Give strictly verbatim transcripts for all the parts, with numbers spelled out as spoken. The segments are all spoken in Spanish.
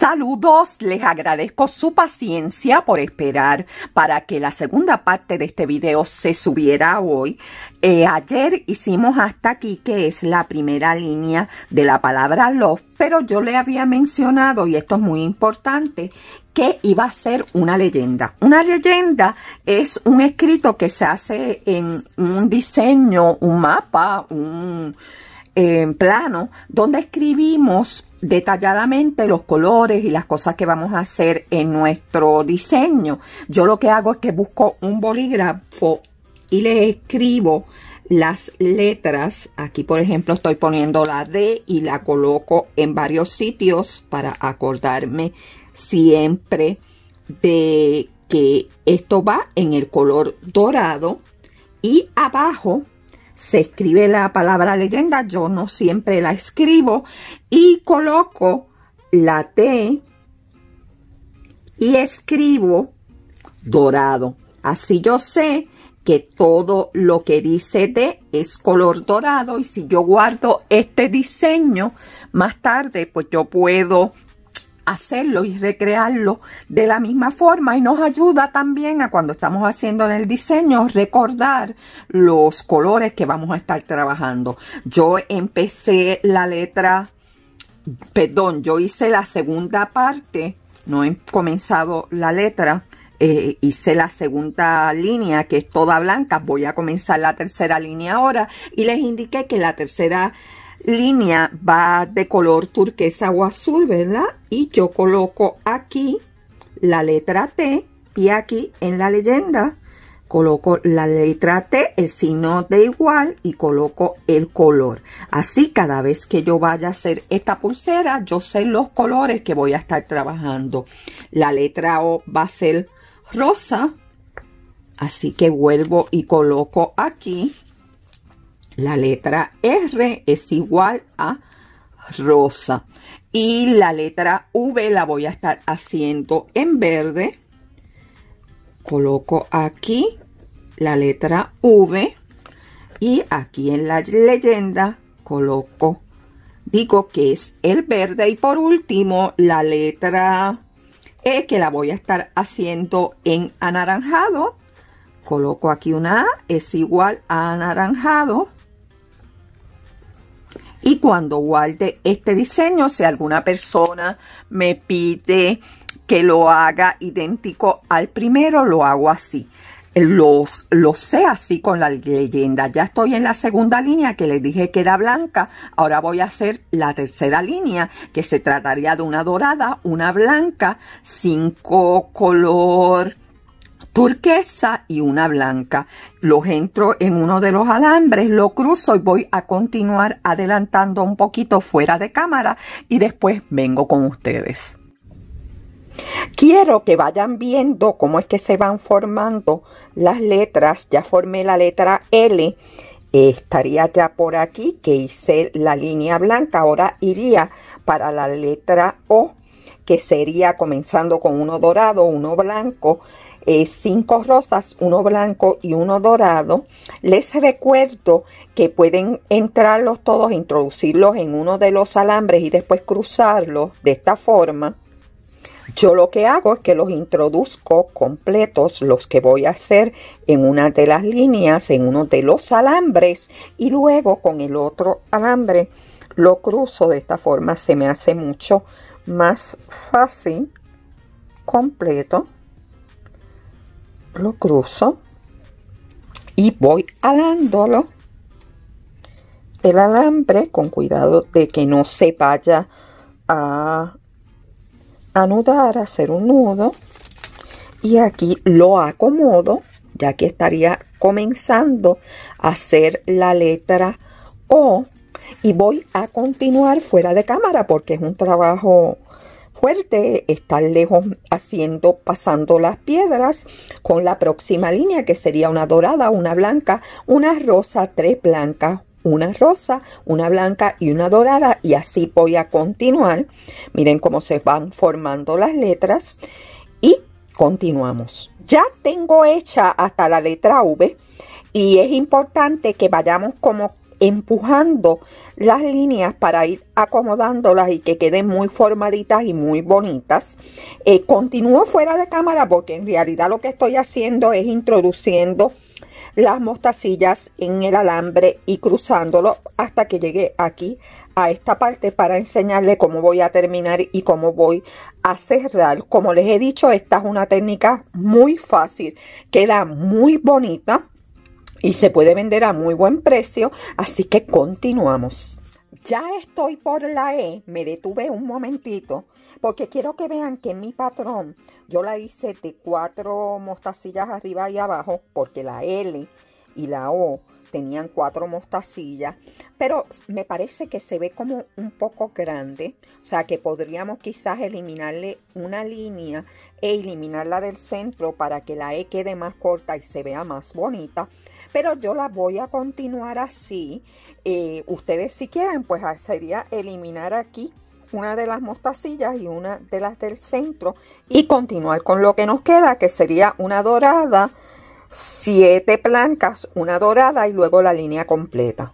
Saludos, les agradezco su paciencia por esperar para que la segunda parte de este video se subiera hoy. Eh, ayer hicimos hasta aquí, que es la primera línea de la palabra love, pero yo le había mencionado, y esto es muy importante, que iba a ser una leyenda. Una leyenda es un escrito que se hace en un diseño, un mapa, un en plano, donde escribimos detalladamente los colores y las cosas que vamos a hacer en nuestro diseño. Yo lo que hago es que busco un bolígrafo y le escribo las letras. Aquí, por ejemplo, estoy poniendo la D y la coloco en varios sitios para acordarme siempre de que esto va en el color dorado. Y abajo se escribe la palabra leyenda. Yo no siempre la escribo, y coloco la T y escribo dorado. Así yo sé que todo lo que dice D es color dorado, y si yo guardo este diseño más tarde, pues yo puedo hacerlo y recrearlo de la misma forma, y nos ayuda también a, cuando estamos haciendo en el diseño, recordar los colores que vamos a estar trabajando. Yo empecé la letra, perdón, yo hice la segunda parte, no he comenzado la letra, eh, hice la segunda línea, que es toda blanca. Voy a comenzar la tercera línea ahora, y les indiqué que la tercera línea va de color turquesa o azul, ¿verdad? Y yo coloco aquí la letra T, y aquí en la leyenda coloco la letra T, el signo de igual, y coloco el color. Así, cada vez que yo vaya a hacer esta pulsera, yo sé los colores que voy a estar trabajando. La letra O va a ser rosa, así que vuelvo y coloco aquí. La letra R es igual a rosa. Y la letra V la voy a estar haciendo en verde. Coloco aquí la letra V. Y aquí en la leyenda coloco, digo que es el verde. Y por último, la letra E, que la voy a estar haciendo en anaranjado. Coloco aquí una A, es igual a anaranjado. Y cuando guarde este diseño, si alguna persona me pide que lo haga idéntico al primero, lo hago así. Los, lo sé así con la leyenda. Ya estoy en la segunda línea, que les dije que era blanca. Ahora voy a hacer la tercera línea, que se trataría de una dorada, una blanca, cinco color turquesa y una blanca. Los entro en uno de los alambres, lo cruzo y voy a continuar adelantando un poquito fuera de cámara, y después vengo con ustedes. Quiero que vayan viendo cómo es que se van formando las letras. Ya formé la letra L. Estaría ya por aquí que hice la línea blanca. Ahora iría para la letra O, que sería comenzando con uno dorado, uno blanco, Eh, cinco rosas, uno blanco y uno dorado. Les recuerdo que pueden entrarlos todos, introducirlos en uno de los alambres y después cruzarlos de esta forma. Yo lo que hago es que los introduzco completos, los que voy a hacer, en una de las líneas, en uno de los alambres, y luego con el otro alambre lo cruzo de esta forma. Se me hace mucho más fácil, completo. Lo cruzo y voy alándolo el alambre con cuidado de que no se vaya a anudar, a hacer un nudo. Y aquí lo acomodo, ya que estaría comenzando a hacer la letra O. Y voy a continuar fuera de cámara, porque es un trabajo fuerte estar lejos haciendo, pasando las piedras, con la próxima línea, que sería una dorada, una blanca, una rosa, tres blancas, una rosa, una blanca y una dorada, y así voy a continuar. Miren cómo se van formando las letras, y continuamos. Ya tengo hecha hasta la letra V, y es importante que vayamos como empujando las líneas para ir acomodándolas y que queden muy formaditas y muy bonitas. Eh, continúo fuera de cámara porque en realidad lo que estoy haciendo es introduciendo las mostacillas en el alambre y cruzándolo hasta que llegue aquí a esta parte para enseñarle cómo voy a terminar y cómo voy a cerrar. Como les he dicho, esta es una técnica muy fácil, queda muy bonita y se puede vender a muy buen precio, así que continuamos. Ya estoy por la E, me detuve un momentito porque quiero que vean que mi patrón yo la hice de cuatro mostacillas arriba y abajo porque la L y la O tenían cuatro mostacillas, pero me parece que se ve como un poco grande, o sea que podríamos quizás eliminarle una línea e eliminarla del centro para que la E quede más corta y se vea más bonita, pero yo la voy a continuar así. Eh, ustedes si quieren pues sería eliminar aquí una de las mostacillas y una de las del centro y continuar con lo que nos queda, que sería una dorada, siete blancas, una dorada y luego la línea completa.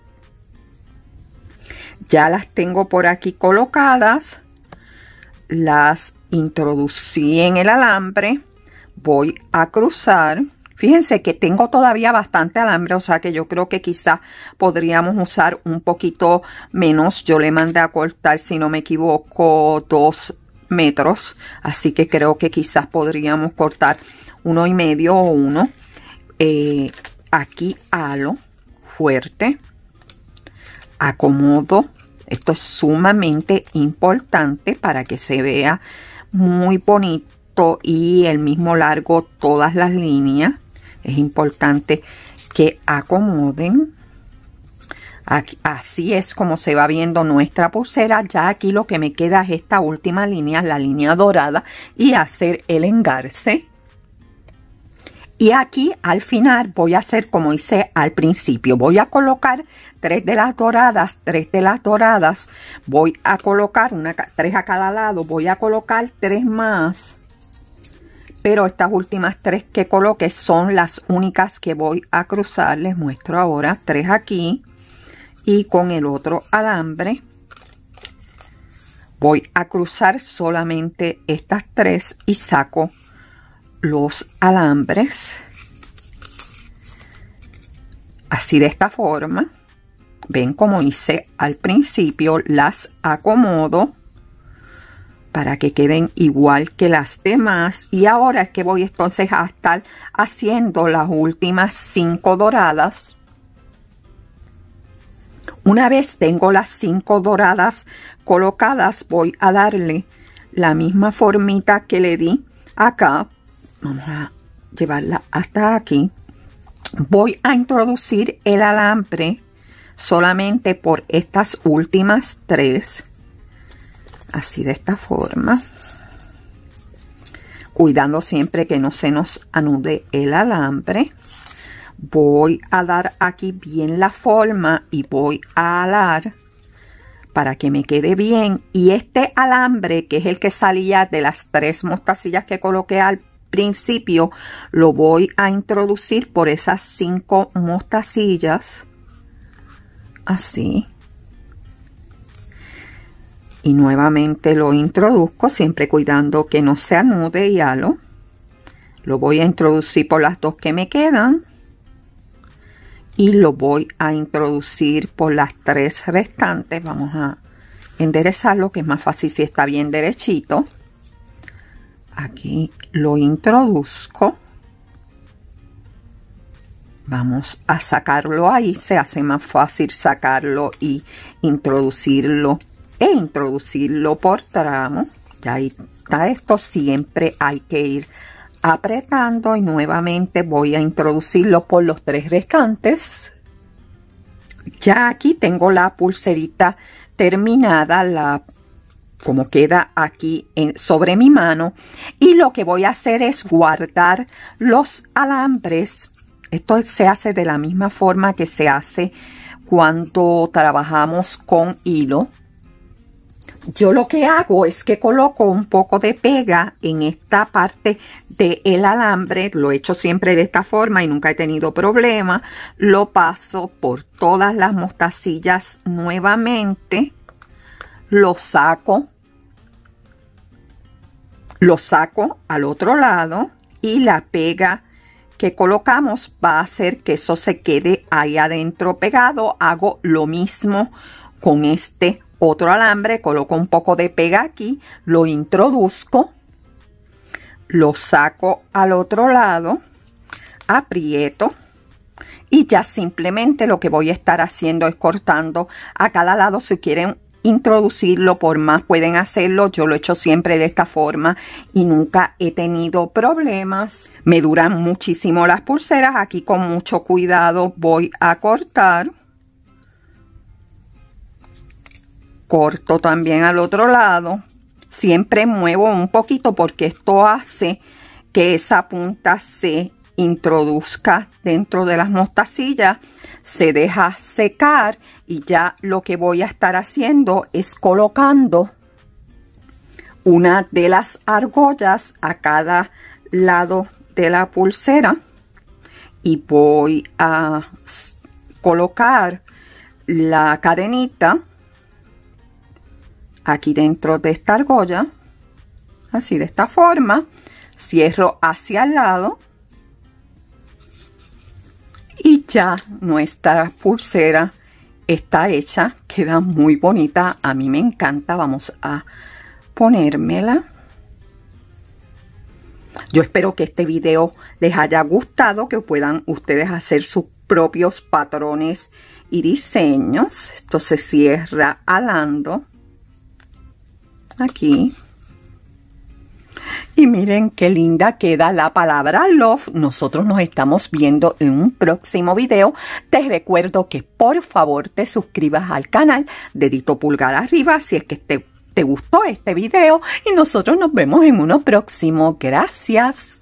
Ya las tengo por aquí colocadas, las introducí en el alambre, voy a cruzar. Fíjense que tengo todavía bastante alambre, o sea que yo creo que quizás podríamos usar un poquito menos. Yo le mandé a cortar, si no me equivoco, dos metros, así que creo que quizás podríamos cortar uno y medio o uno. Eh, aquí halo fuerte, acomodo. Esto es sumamente importante para que se vea muy bonito y el mismo largo todas las líneas. Es importante que acomoden. Aquí, así es como se va viendo nuestra pulsera. Ya aquí lo que me queda es esta última línea, la línea dorada, y hacer el engarce. Y aquí al final voy a hacer como hice al principio. Voy a colocar tres de las doradas, tres de las doradas. Voy a colocar una, tres a cada lado. Voy a colocar tres más. Pero estas últimas tres que coloqué son las únicas que voy a cruzar. Les muestro ahora. Tres aquí. Y con el otro alambre voy a cruzar solamente estas tres y saco los alambres así, de esta forma. Ven como hice al principio, las acomodo para que queden igual que las demás. Y ahora es que voy entonces a estar haciendo las últimas cinco doradas. Una vez tengo las cinco doradas colocadas, voy a darle la misma formita que le di acá. Vamos a llevarla hasta aquí. Voy a introducir el alambre solamente por estas últimas tres. Así, de esta forma. Cuidando siempre que no se nos anude el alambre. Voy a dar aquí bien la forma y voy a alar para que me quede bien. Y este alambre, que es el que salía de las tres mostacillas que coloqué al principio, lo voy a introducir por esas cinco mostacillas. Así. Y nuevamente lo introduzco, siempre cuidando que no se anude y halo. Lo voy a introducir por las dos que me quedan. Y lo voy a introducir por las tres restantes. Vamos a enderezarlo, que es más fácil si está bien derechito. Aquí lo introduzco. Vamos a sacarlo ahí. Se hace más fácil sacarlo y introducirlo. E introducirlo por tramo. Ya ahí está esto. Siempre hay que ir apretando y nuevamente voy a introducirlo por los tres restantes. Ya aquí tengo la pulserita terminada, la como queda aquí en, sobre mi mano, y lo que voy a hacer es guardar los alambres. Esto se hace de la misma forma que se hace cuando trabajamos con hilo. yo lo que hago es que coloco un poco de pega en esta parte del alambre. Lo he hecho siempre de esta forma y nunca he tenido problema. Lo paso por todas las mostacillas nuevamente. Lo saco. Lo saco al otro lado y la pega que colocamos va a hacer que eso se quede ahí adentro pegado. Hago lo mismo con este otro alambre, coloco un poco de pega aquí, lo introduzco, lo saco al otro lado, aprieto y ya simplemente lo que voy a estar haciendo es cortando a cada lado. Si quieren introducirlo por más pueden hacerlo, yo lo he hecho siempre de esta forma y nunca he tenido problemas. Me duran muchísimo las pulseras. Aquí con mucho cuidado voy a cortar. Corto también al otro lado. Siempre muevo un poquito porque esto hace que esa punta se introduzca dentro de las mostacillas. Se deja secar y ya lo que voy a estar haciendo es colocando una de las argollas a cada lado de la pulsera y voy a colocar la cadenita aquí dentro de esta argolla, así de esta forma. Cierro hacia el lado y ya nuestra pulsera está hecha. Queda muy bonita, a mí me encanta. Vamos a ponérmela. Yo espero que este video les haya gustado, que puedan ustedes hacer sus propios patrones y diseños. Esto se cierra alando aquí. Y miren qué linda queda la palabra love. Nosotros nos estamos viendo en un próximo video. Te recuerdo que por favor te suscribas al canal, dedito pulgar arriba si es que te, te gustó este video, y nosotros nos vemos en uno próximo. Gracias.